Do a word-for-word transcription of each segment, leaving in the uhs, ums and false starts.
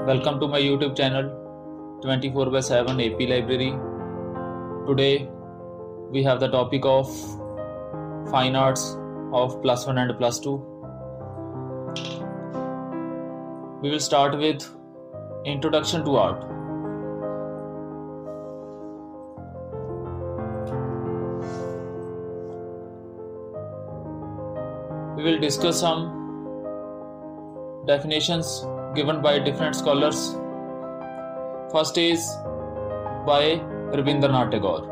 Welcome to my YouTube channel twenty-four by seven A P Library. Today we have the topic of Fine Arts of plus one and plus two. We will start with Introduction to Art. We will discuss some definitions given by different scholars. First is by Rabindranath Tagore.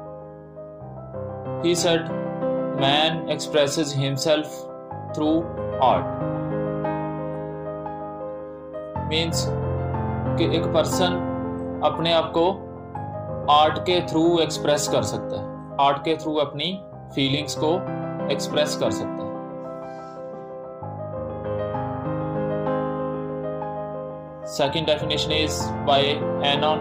He said, man expresses himself through art. Means कि एक person अपने आप को art के through express कर सकता है, art के थ्रू अपनी फीलिंग्स को एक्सप्रेस कर सकता है. Second definition is by Anon.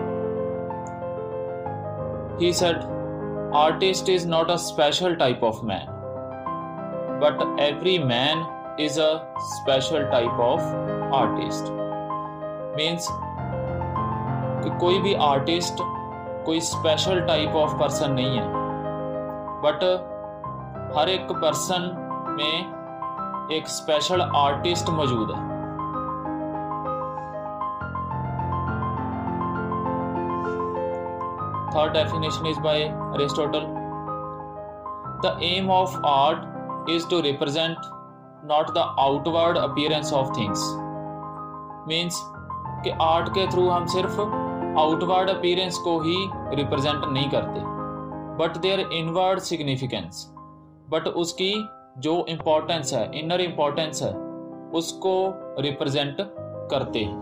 He said, artist is not a special type of man, but every man is a special type of artist. Means कि कोई भी आर्टिस्ट कोई स्पेशल टाइप ऑफ पर्सन नहीं है, but हर एक person में एक special artist मौजूद है. Third definition is by Aristotle. The aim of art is to represent not the outward appearance of things. Means कि आर्ट के थ्रू हम सिर्फ आउटवर्ड अपीयरेंस को ही रिप्रेजेंट नहीं करते, but there inward significance, but उसकी जो इम्पोर्टेंस है, इनर इम्पोर्टेंस है, उसको रिप्रेजेंट करते हैं.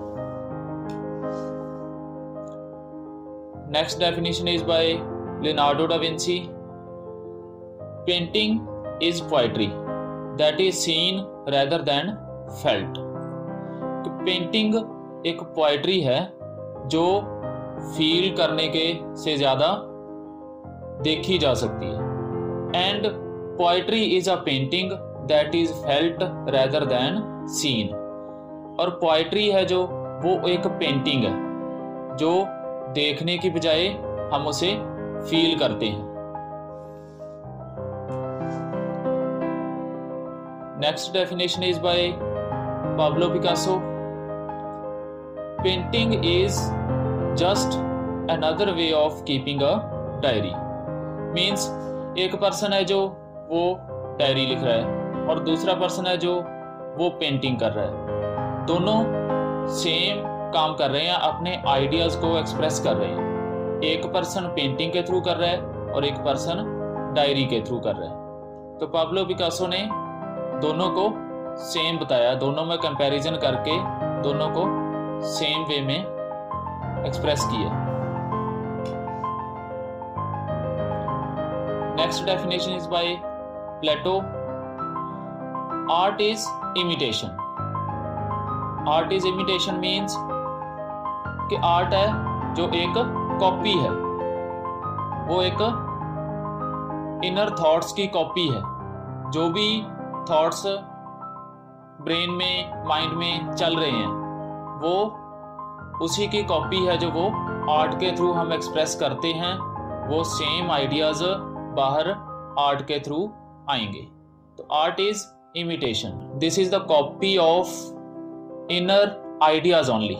Next definition is by Leonardo da Vinci. Painting is poetry that is seen rather than felt. Painting एक पोएट्री है जो फील करने के से ज़्यादा देखी जा सकती है. And poetry is a painting that is felt rather than seen. और पोएट्री है जो वो एक पेंटिंग है जो देखने की बजाय हम उसे फील करते हैं. Next definition is by Pablo Picasso. Painting is just another way of keeping a diary. Means एक पर्सन है जो वो डायरी लिख रहा है और दूसरा पर्सन है जो वो पेंटिंग कर रहा है. दोनों सेम काम कर रहे हैं, अपने आइडियाज को एक्सप्रेस कर रहे हैं. एक पर्सन पेंटिंग के थ्रू कर रहा है और एक पर्सन डायरी के थ्रू कर रहा है. तो पाब्लो पिकासो ने दोनों को सेम बताया, दोनों में कंपैरिजन करके दोनों को सेम वे में एक्सप्रेस किया. Next definition is by Plato. Art is imitation. Art is imitation means कि आर्ट है जो एक कॉपी है, वो एक इनर थॉट्स की कॉपी है. जो भी थॉट्स ब्रेन में, माइंड में चल रहे हैं, वो उसी की कॉपी है जो वो आर्ट के थ्रू हम एक्सप्रेस करते हैं. वो सेम आइडियाज बाहर आर्ट के थ्रू आएंगे. तो art is imitation. This is the copy of inner ideas only.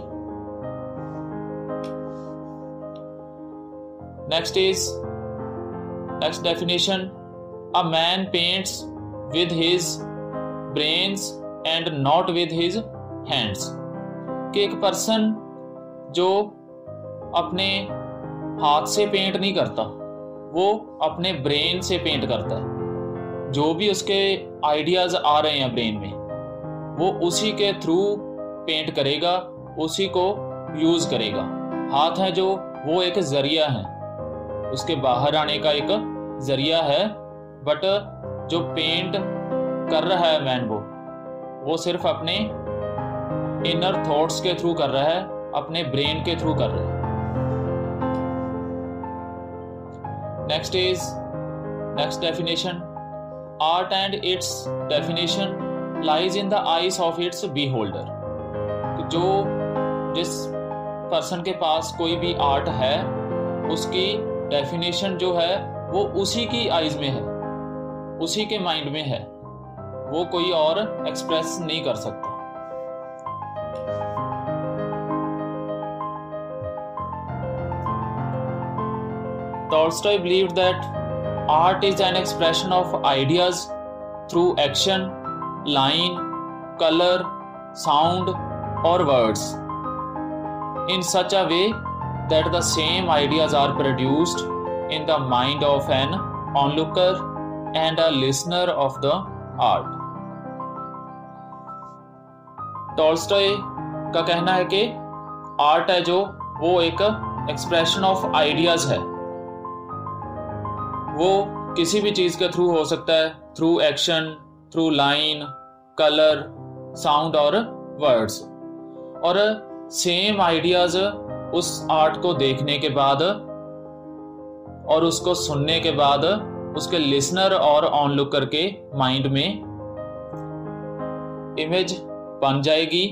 Next is next definition. A man paints with his brains and not with his hands. कि एक person जो अपने हाथ से पेंट नहीं करता, वो अपने ब्रेन से पेंट करता है. जो भी उसके आइडियाज आ रहे हैं ब्रेन में, वो उसी के थ्रू पेंट करेगा, उसी को यूज करेगा. हाथ है जो वो एक जरिया है, उसके बाहर आने का एक जरिया है, बट जो पेंट कर रहा है मैन वो वो सिर्फ अपने इनर थॉट्स के थ्रू कर रहा है, अपने ब्रेन के थ्रू कर रहा है. Next is next definition. Art and its definition lies in the eyes of its beholder. जो जिस पर्सन के पास कोई भी आर्ट है उसकी डेफिनेशन जो है वो उसी की आइज में है, उसी के माइंड में है, वो कोई और एक्सप्रेस नहीं कर सकता। Tolstoy believed that art is an expression of ideas through action, line, color, sound, or words in such a way that the same ideas are produced in the mind of an onlooker and a listener of the art. Tolstoy का कहना है कि art है जो वो एक expression of ideas है, वो किसी भी चीज के थ्रू हो सकता है, through action, through line, colour, sound और वर्ड्स, और सेम आइडियाज उस आर्ट को देखने के बाद और उसको सुनने के बाद उसके लिसनर और ऑनलुकर के माइंड में इमेज बन जाएगी।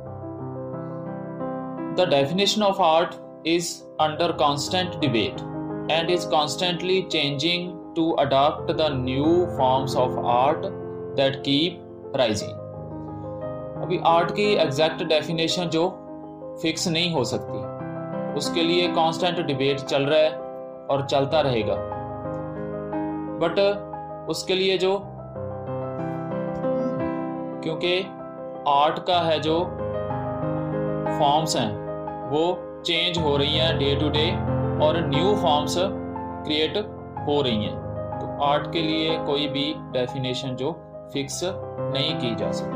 The definition of art is under constant debate and is constantly changing to adopt the new forms of art that keep rising. अभी आर्ट की एग्जैक्ट डेफिनेशन जो फिक्स नहीं हो सकती, उसके लिए कांस्टेंट डिबेट चल रहा है और चलता रहेगा। बट उसके लिए जो, क्योंकि आर्ट का है जो फॉर्म्स हैं वो चेंज हो रही हैं डे टू डे और न्यू फॉर्म्स क्रिएट हो रही हैं, तो आर्ट के लिए कोई भी डेफिनेशन जो फिक्स नहीं की जा सकती।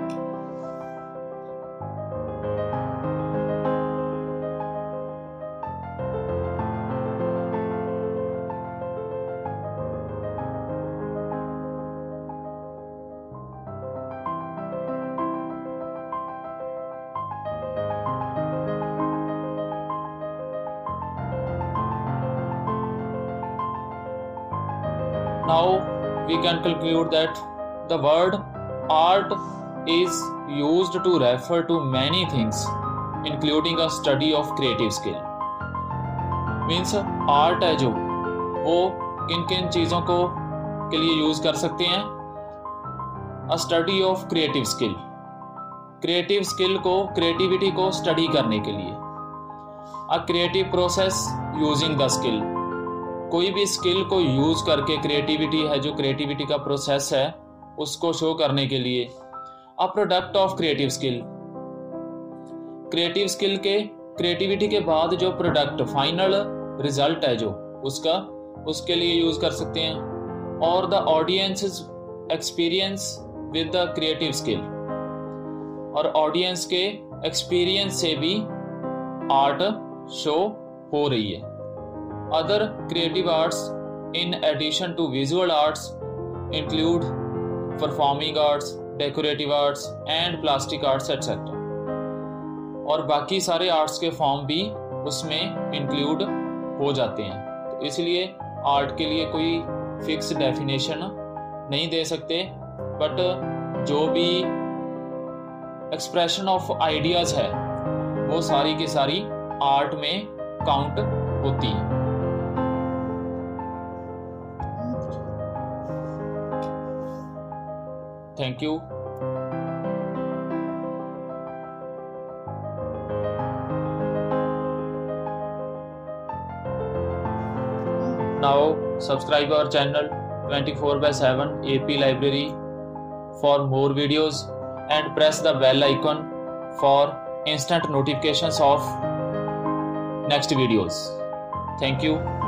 Now we can conclude that the word art is used to refer to many things, including a study of creative skill. Means art है जो वो किन किन चीज़ों को के लिए यूज कर सकते हैं? A study of creative skill. Creative skill को, क्रिएटिविटी को स्टडी करने के लिए। A creative process using the skill. कोई भी स्किल को यूज करके, क्रिएटिविटी है जो क्रिएटिविटी का प्रोसेस है उसको शो करने के लिए। A product of creative skill, creative skill के, क्रिएटिविटी के बाद जो प्रोडक्ट, फाइनल रिजल्ट है जो उसका, उसके लिए यूज कर सकते हैं। और the audience experience with the creative skill, और ऑडियंस के एक्सपीरियंस से भी आर्ट शो हो रही है। Other creative arts in addition to visual arts include performing arts, decorative arts and plastic arts et cetera. और बाकी सारे आर्ट्स के फॉर्म भी उसमें इंक्लूड हो जाते हैं, तो इसलिए आर्ट के लिए कोई फिक्स डेफिनेशन नहीं दे सकते, बट जो भी एक्सप्रेशन ऑफ आइडियाज है वो सारी की सारी आर्ट में काउंट होती है। Thank you. Now subscribe our channel twenty-four by seven A P Library for more videos and press the bell icon for instant notifications of next videos. Thank you.